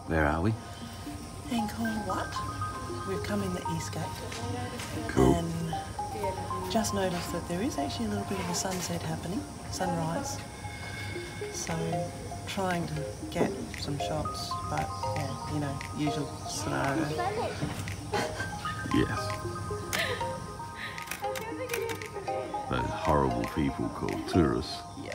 Where are we? Angkor Wat. We've come in the East Gate. Cool. And just noticed that there is actually a little bit of a sunset happening, sunrise. So trying to get some shots, but yeah, you know, usual scenario. Yes. Those horrible people called tourists. Yeah.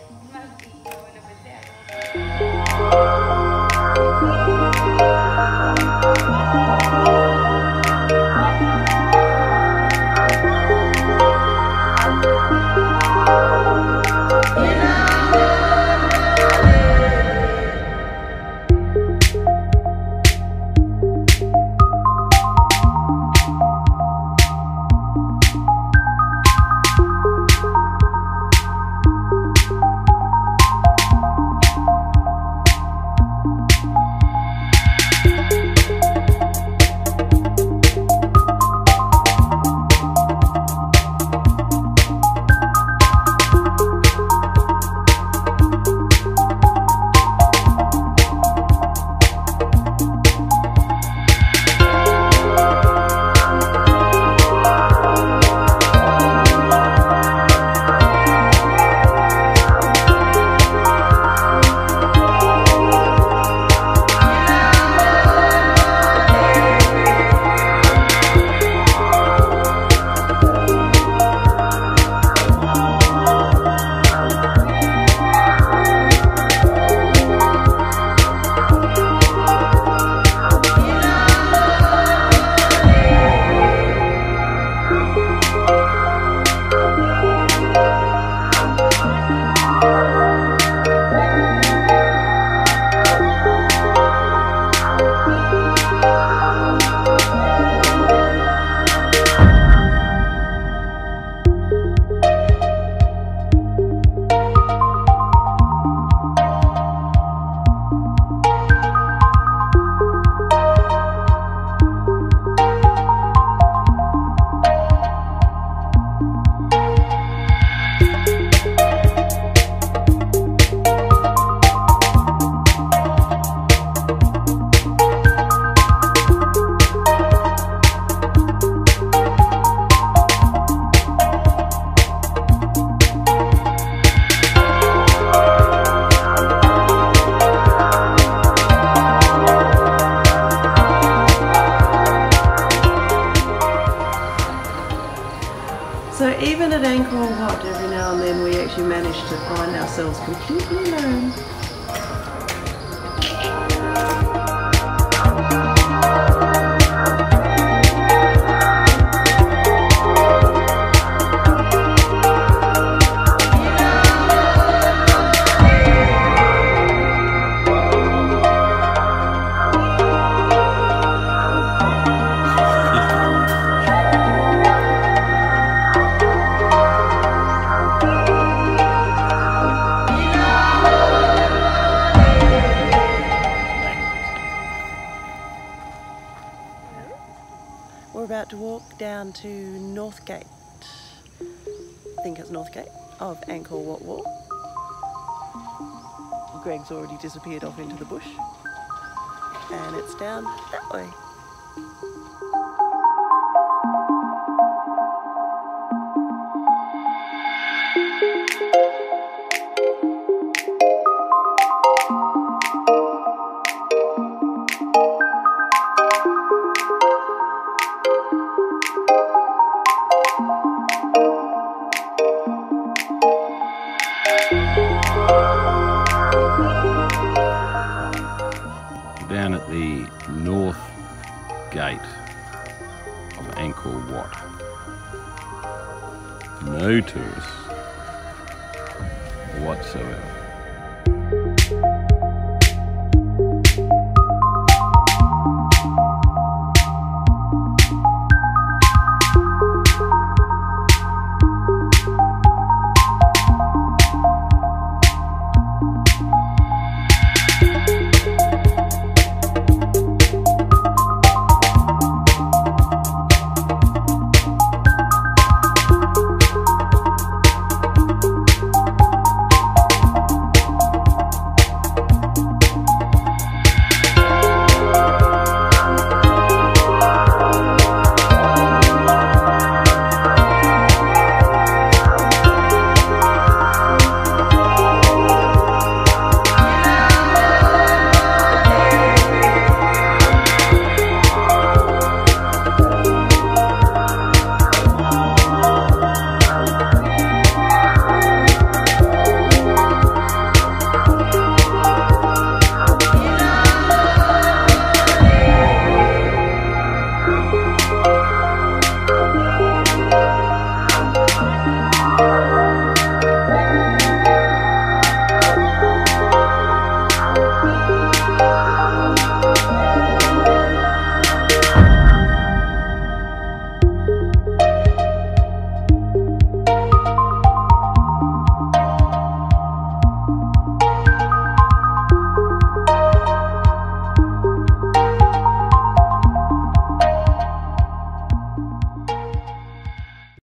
So even at Angkor Wat, every now and then we actually manage to find ourselves completely alone. We're about to walk down to North Gate, I think it's North Gate, of Angkor Wat Wall. Greg's already disappeared off into the bush, and it's down that way. Down at the North Gate of Angkor Wat. No tourists whatsoever.